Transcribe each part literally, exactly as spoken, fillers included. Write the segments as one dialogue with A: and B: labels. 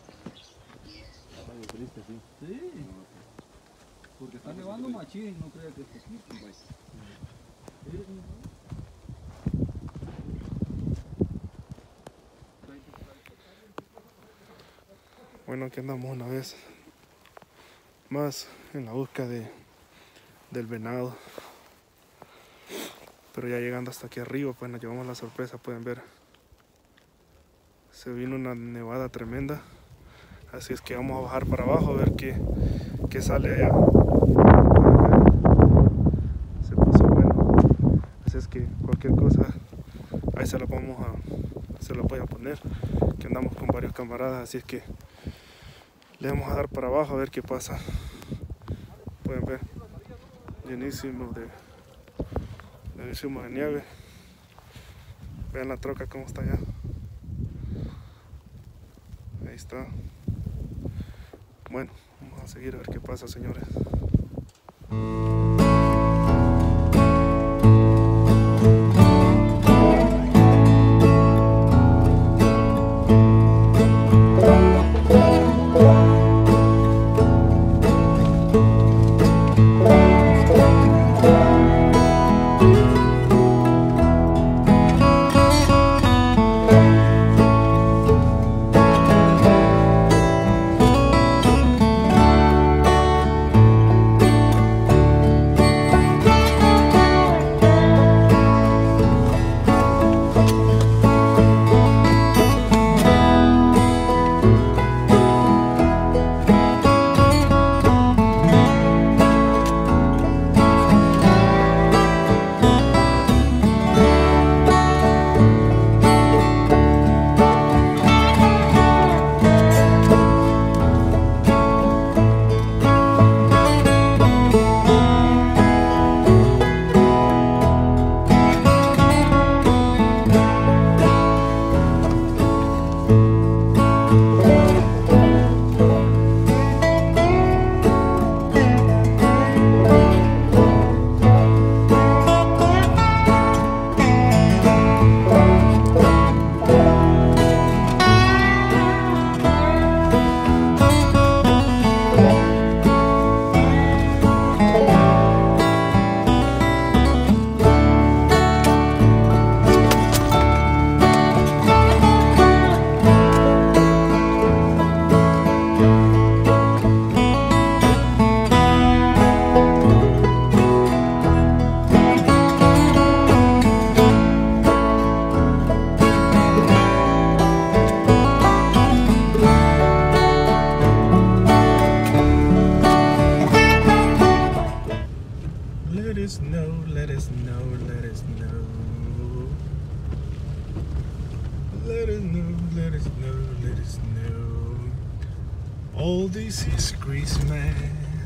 A: Ay, triste, sí.
B: Sí. Porque está nevando machín, no creo que es poquito. Sí.
C: Bueno, aquí andamos una vez más en la búsqueda de, del venado. Pero ya llegando hasta aquí arriba, pues nos llevamos la sorpresa, pueden ver. Se vino una nevada tremenda. Así es que vamos a bajar para abajo a ver qué, qué sale allá. Se puso bueno. Así es que cualquier cosa, ahí se la vamos a, se la voy a poner. Que andamos con varios camaradas, así es que le vamos a dar para abajo a ver qué pasa. Pueden ver, llenísimo de, llenísimo de nieve. Vean la troca cómo está allá. Ahí está. Bueno, vamos a seguir a ver qué pasa, señores. Let us know, let us know, let us know. Let us know, let us know, let us know. All this is Christmas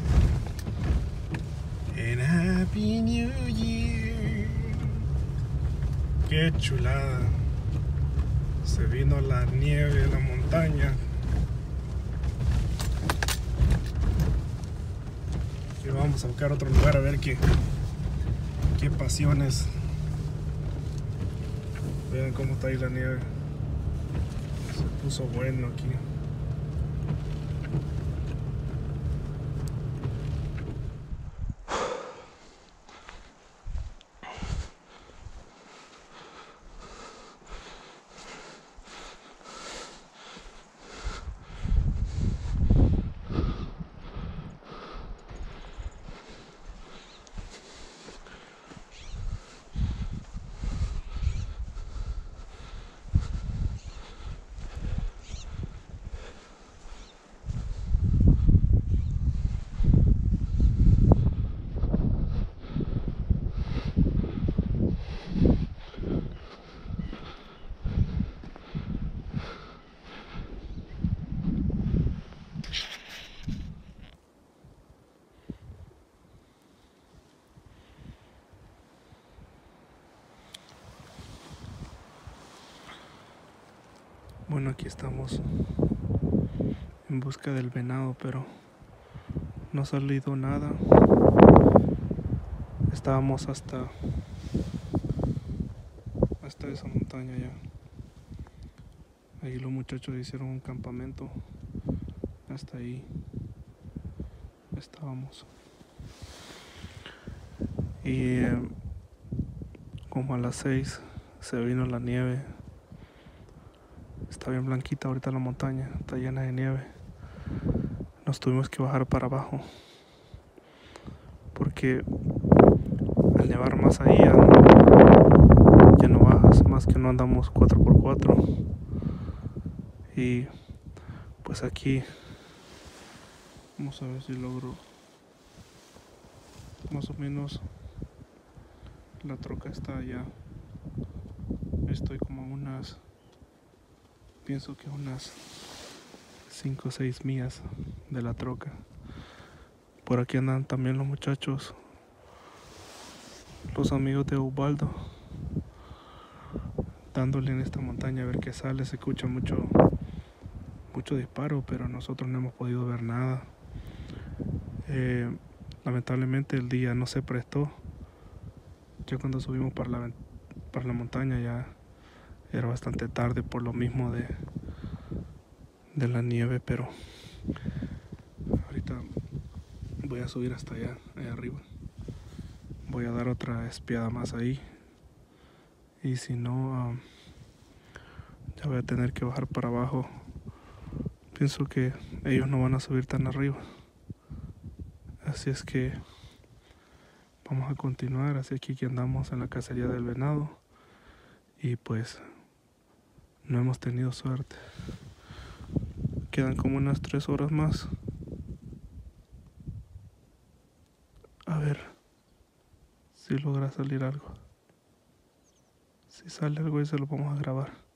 C: and Happy New Year. Qué chulada. Se vino la nieve de la montaña. Y vamos a buscar otro lugar a ver qué, qué pasiones. Vean cómo está ahí la nieve. Se puso bueno aquí. Bueno, aquí estamos en busca del venado, pero no ha salido nada. Estábamos hasta hasta esa montaña ya. Ahí los muchachos hicieron un campamento. Hasta ahí estábamos. Y eh, como a las seis se vino la nieve. Está bien blanquita ahorita la montaña, está llena de nieve. Nos tuvimos que bajar para abajo porque al nevar más ahí ya no, ya no bajas, más que no andamos cuatro por cuatro. Y pues aquí vamos a ver si logro más o menos. La troca está allá. Estoy como a unas, pienso que unas cinco o seis millas de la troca. Por aquí andan también los muchachos, los amigos de Ubaldo, dándole en esta montaña a ver qué sale. Se escucha mucho, mucho disparo, pero nosotros no hemos podido ver nada. Eh, lamentablemente el día no se prestó. Ya cuando subimos para la, para la montaña ya era bastante tarde por lo mismo de, de la nieve, pero ahorita voy a subir hasta allá, allá arriba. Voy a dar otra espiada más ahí. Y si no, um, ya voy a tener que bajar para abajo. Pienso que ellos no van a subir tan arriba. Así es que vamos a continuar. Así es que aquí andamos en la cacería del venado. Y pues no hemos tenido suerte. Quedan como unas tres horas más. A ver si logra salir algo. Si sale algo, y se lo vamos a grabar.